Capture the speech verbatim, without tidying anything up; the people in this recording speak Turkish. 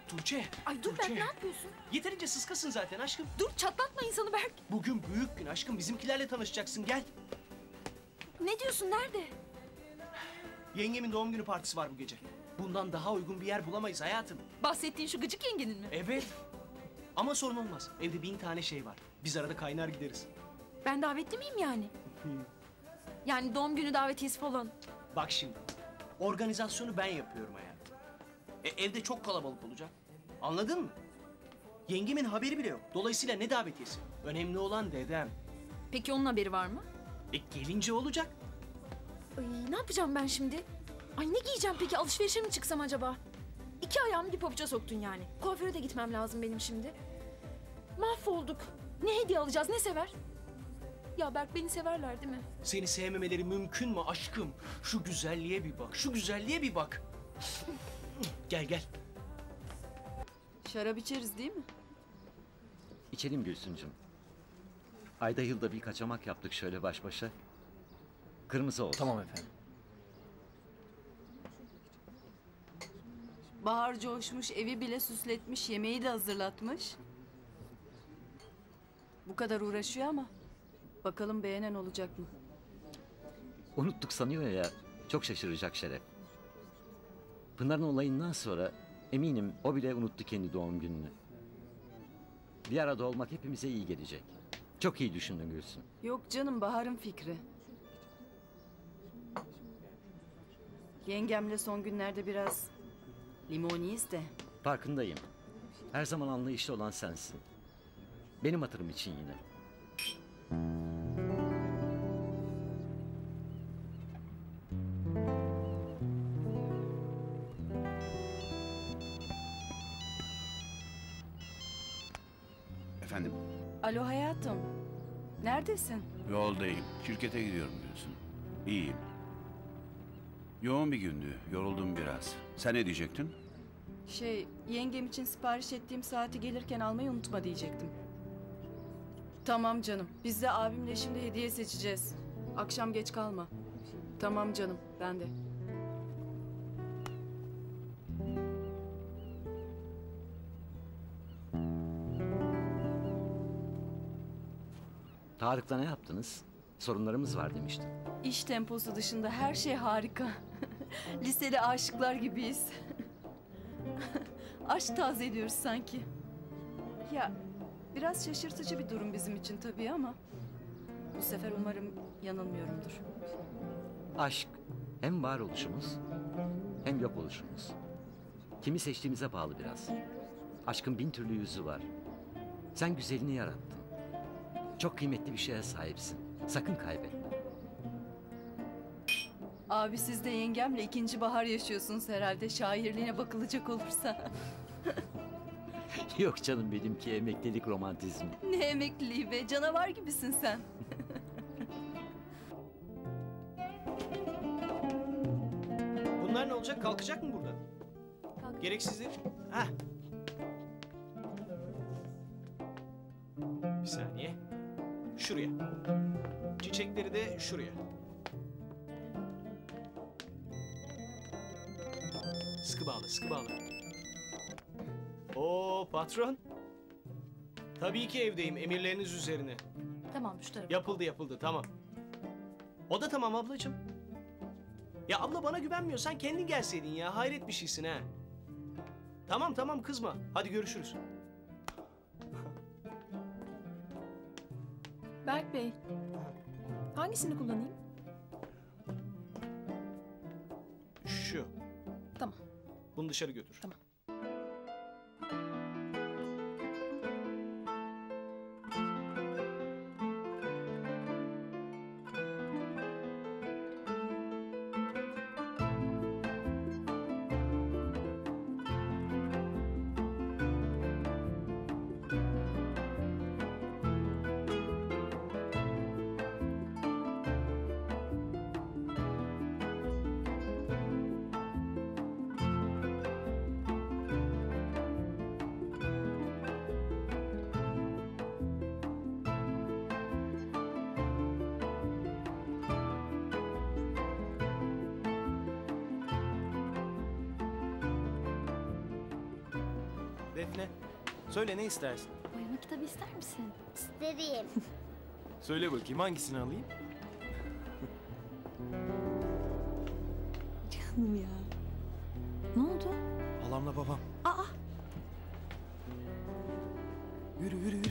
Tuğçe. Ay dur Tuğçe. Berk, ne yapıyorsun? Yeterince sıskasın zaten aşkım. Dur, çatlatma insanı Berk. Bugün büyük gün aşkım. Bizimkilerle tanışacaksın, gel. Ne diyorsun, nerede? Yengemin doğum günü partisi var bu gece. Bundan daha uygun bir yer bulamayız hayatım. Bahsettiğin şu gıcık yengenin mi? Evet. Ama sorun olmaz. Evde bin tane şey var. Biz arada kaynar gideriz. Ben davetli miyim yani? Yani doğum günü davetiyesi falan. Bak şimdi. Organizasyonu ben yapıyorum hayatım. E, evde çok kalabalık olacak. Anladın mı? Yengemin haberi bile yok. Dolayısıyla ne davetiyesi? Önemli olan dedem. Peki onun haberi var mı? E, gelince olacak. Ay, ne yapacağım ben şimdi? Ay ne giyeceğim peki? Alışverişe mi çıksam acaba? İki ayağımı bir pabuca soktun yani. Kuaföre de gitmem lazım benim şimdi. Mahvolduk. Ne hediye alacağız, ne sever? Ya Berk, beni severler değil mi? Seni sevmemeleri mümkün mü aşkım? Şu güzelliğe bir bak. Şu güzelliğe bir bak. Gel gel. Şarap içeriz değil mi? İçelim Gülsüncüm. Ayda yılda bir kaçamak yaptık şöyle baş başa. Kırmızı olsun. Tamam efendim. Bahar coşmuş, evi bile süsletmiş, yemeği de hazırlatmış. Bu kadar uğraşıyor ama bakalım beğenen olacak mı? Unuttuk sanıyor ya, çok şaşıracak Şeref. Pınar'ın olayından sonra eminim o bile unuttu kendi doğum gününü. Bir arada olmak hepimize iyi gelecek. Çok iyi düşündün Gülsün. Yok canım, Bahar'ın fikri. Yengemle son günlerde biraz limoniyiz de. Farkındayım. Her zaman anlayışlı olan sensin. Benim hatırım için yine. Efendim? Alo hayatım. Neredesin? Yoldayım. Şirkete gidiyorum diyorsun. İyiyim. Yoğun bir gündü. Yoruldum biraz. Sen ne diyecektin? Şey, yengem için sipariş ettiğim saati gelirken almayı unutma diyecektim. Tamam canım. Biz de abimle şimdi hediye seçeceğiz. Akşam geç kalma. Tamam canım, ben de. Tarık'la ne yaptınız? Sorunlarımız var demiştin. İş temposu dışında her şey harika. Liseli aşıklar gibiyiz. Aşk tazeliyoruz sanki. Ya biraz şaşırtıcı bir durum bizim için tabii ama bu sefer umarım yanılmıyorumdur. Aşk hem varoluşumuz hem yok oluşumuz. Kimi seçtiğimize bağlı biraz. Aşkın bin türlü yüzü var. Sen güzelini yarattın. Çok kıymetli bir şeye sahipsin. Sakın kaybetme. Abi siz de yengemle ikinci bahar yaşıyorsunuz herhalde, şairliğine bakılacak olursa. Yok canım, benimki emeklilik romantizmi. Ne emekliliği be, canavar gibisin sen. Bunlar ne olacak? Kalkacak mı burada? Kalk. Gereksizdir. Heh. Bir saniye. Şuraya. Çiçekleri de şuraya. Sıkı bağla, sıkı bağla. Oo patron. Tabii ki evdeyim, emirleriniz üzerine. Tamam, şu tarafa. Yapıldı yapıldı, tamam. O da tamam ablacığım. Ya abla bana güvenmiyorsan kendin gelseydin ya. Hayret bir şeysin ha. Tamam tamam kızma. Hadi görüşürüz. Berk Bey, hangisini kullanayım? Şu. Tamam. Bunu dışarı götür. Tamam. Defne, söyle ne istersin? Boyama kitabı ister misin? İsterim. Söyle bakayım hangisini alayım? Canım ya. Ne oldu? Halamla babam. Aa, Yürü yürü yürü.